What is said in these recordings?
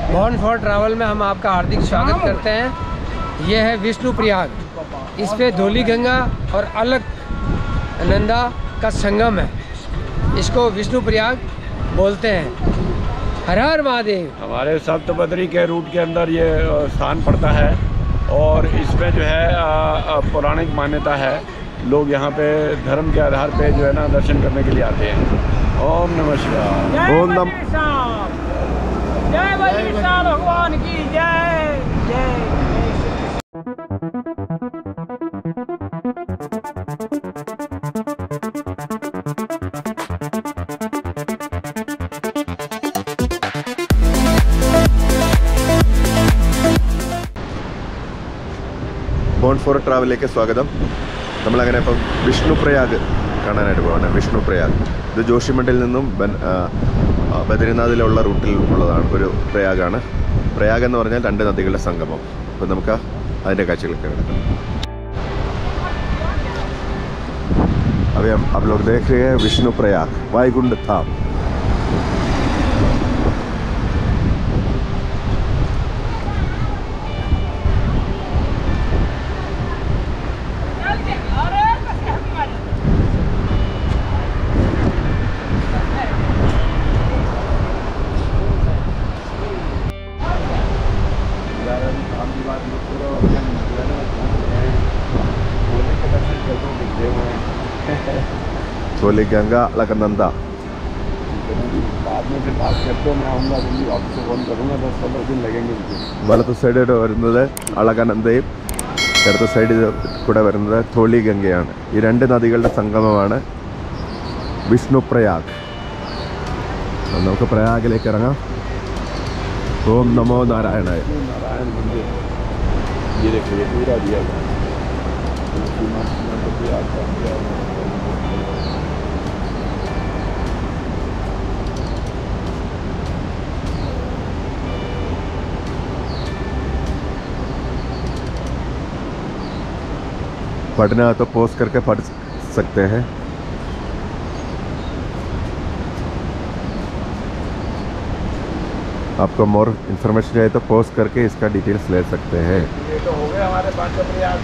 Born for travel में हम आपका हार्दिक स्वागत करते हैं। यह है विष्णु प्रयाग। इस पे धौली गंगा और अलकनंदा का संगम है। इसको विष्णु प्रयाग बोलते हैं। हर हर महादेव। हमारे सप्तबद्री के रूट के अंदर ये स्थान पड़ता है और इसमें जो है पौराणिक मान्यता है। लोग यहाँ पे धर्म के आधार पे जो है ना दर्शन करने के लिए आते हैं। ओम नमः शिवाय। ओम नमः जय बजरंग भगवान की जय जय। ബോൺ ഫോർ ട്രാവലിലേക്ക് സ്വാഗതം. നമ്മളങ്ങനെ ഇപ്പം വിഷ്ണു പ്രയാഗ് കാണാനായിട്ട് പോവാണ്. വിഷ്ണു പ്രയാഗ് ഇത് ജോഷിമഠിൽ നിന്നും ബദ്രിനാഥിലുള്ള റൂട്ടിൽ ഉള്ളതാണ് ഒരു പ്രയാഗാണ്. പ്രയാഗ് എന്ന് പറഞ്ഞാൽ രണ്ട് നദികളുടെ സംഗമം. അപ്പം നമുക്ക് അതിൻ്റെ കാഴ്ചകളൊക്കെ കിടക്കാം. अभी आप लोग देख रहे हैं विष्णु प्रयाग वायुकुंड धाम. धौली गंगा अलकनंदा. വലത്ത് സൈഡ് വരുന്നത് അളകനന്ദയും ഇടത്ത് സൈഡിൽ കൂടെ വരുന്നത് ധൗലി ഗംഗയാണ്. ഈ രണ്ട് നദികളുടെ സംഗമമാണ് വിഷ്ണു പ്രയാഗ്. നമുക്ക് പ്രയാഗിലേക്ക് ഇറങ്ങാം. ഓം നമോ നാരായണായ. पढ़ना तो पॉज करके पढ़ सकते हैं. आपको मोर इन्फॉर्मेशन चाहिए तो पॉज करके इसका डिटेल्स ले सकते हैं. ये तो हो गए हमारे पंचप्रयाग.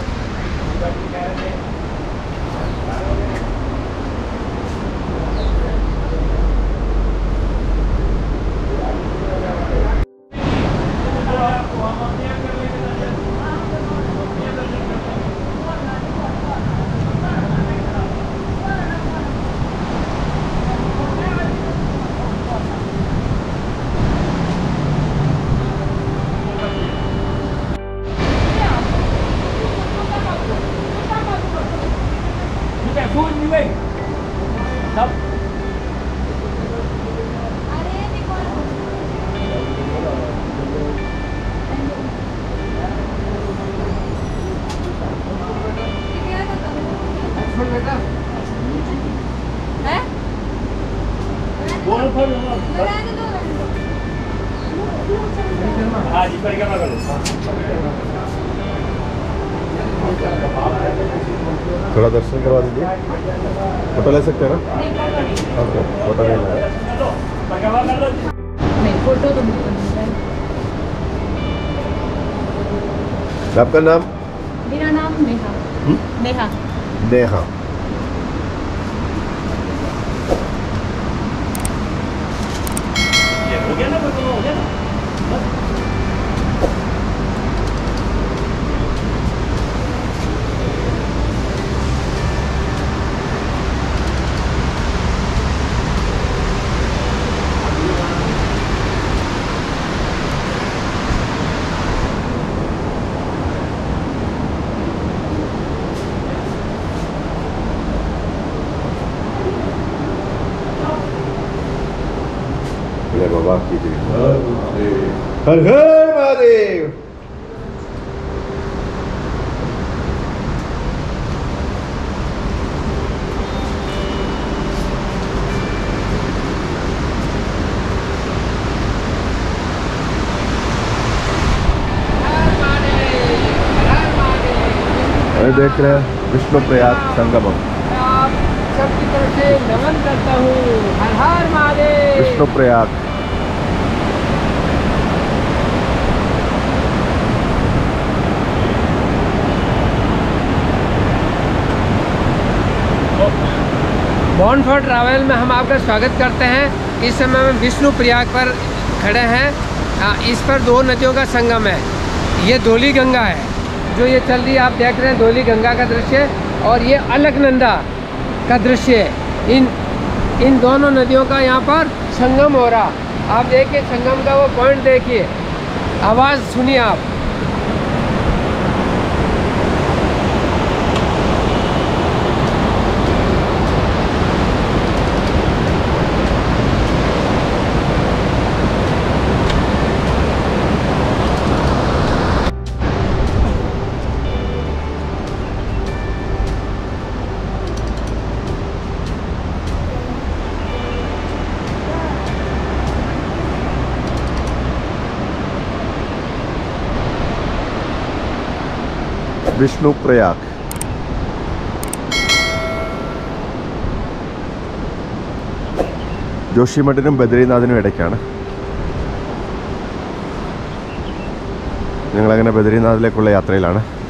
थोड़ा दर्शन करवा दीजिए. फोटो ले सकते हैं ना? ओके, फोटो ले लेंगे. नहीं फोटो तो आपका नाम? मेरा नाम नेहा. नेहा. नेहा. हो गया ना, हो गया ना. बाबा की जय. हर हर महादेव. देख रहे हैं विष्णु प्रयाग संगमम. आप सबकी तरफ से नमन करता हूँ। हर हर Mahadev. Vishnu Prayag. Born for travel में हम आपका स्वागत करते हैं। इस समय हम विष्णु प्रयाग पर खड़े हैं। इस पर दो नदियों का संगम है। ये धौली गंगा है जो ये चल रही है, आप देख रहे हैं धौली गंगा का दृश्य, और ये अलकनंदा का दृश्य है। इन दोनों नदियों का यहाँ पर संगम हो रहा। आप देखिए संगम का वो पॉइंट देखिए, आवाज़ सुनिए आप। വിഷ്ണു പ്രയാഗ്. ജോഷിമഠിനും ബദ്രീനാഥിനും ഇടയ്ക്കാണ്. ഞങ്ങളങ്ങനെ ബദ്രീനാഥിലേക്കുള്ള യാത്രയിലാണ്.